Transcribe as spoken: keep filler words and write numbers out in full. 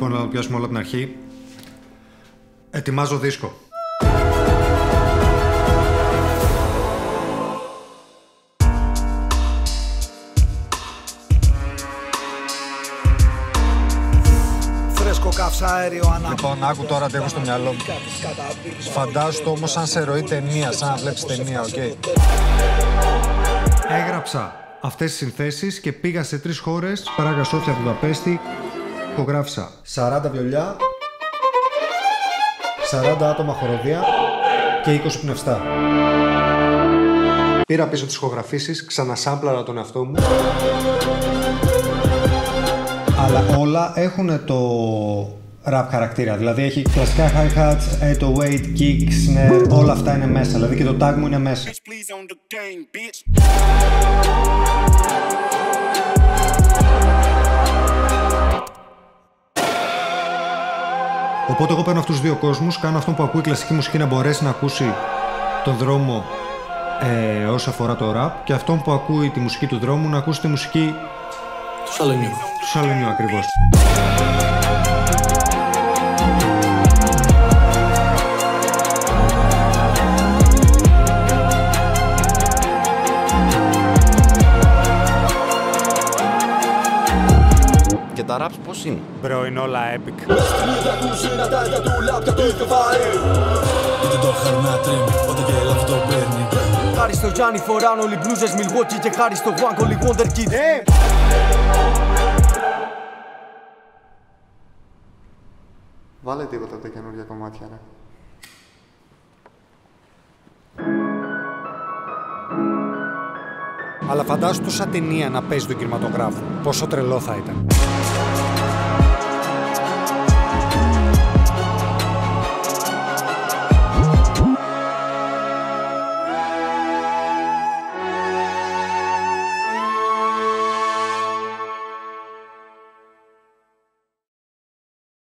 Λοιπόν, να το πιάσουμε όλα από την αρχή. Ετοιμάζω δίσκο. Φρέσκο καυσαέριο ανά. Λοιπόν, άκου τώρα τι έχω στο μυαλό μου. Φαντάσου το όμως σαν σε ροή ταινία, σαν να βλέπεις ταινία, οκ. Okay. Έγραψα αυτές τις συνθέσεις και πήγα σε τρεις χώρες, Πράγα, Σόφια, Βουδαπέστη. Υπογράφησα σαράντα βιολιά, σαράντα άτομα χοροδία και είκοσι πνευστά. Πήρα πίσω τις ηχογραφήσεις, ξανασάμπλαρα τον εαυτό μου. Αλλά όλα έχουν το rap χαρακτήρα. Δηλαδή έχει κλασικά hi-hats, eight oh eight, kick, snare, όλα αυτά είναι μέσα. Δηλαδή και το tag μου είναι μέσα. Οπότε εγώ παίρνω αυτούς τους δύο κόσμους, κάνω αυτόν που ακούει κλασική μουσική να μπορέσει να ακούσει τον δρόμο ε, όσο αφορά το rap, και αυτόν που ακούει τη μουσική του δρόμου να ακούσει τη μουσική του σαλονιού. Του σαλονιού ακριβώς. Και τα raps πώς είναι? Μπρο, είναι όλα epic. Χάρη στο Γιάννη φοράν όλοι μπλούζες Milwaukee και χάρη στο Wank όλοι Wonder Kid. Βάλε τίποτα από τα καινούργια κομμάτια, ρε. Αλλά φαντάσου το σαν ταινία να παίζει τον κινηματογράφο. Πόσο τρελό θα ήταν.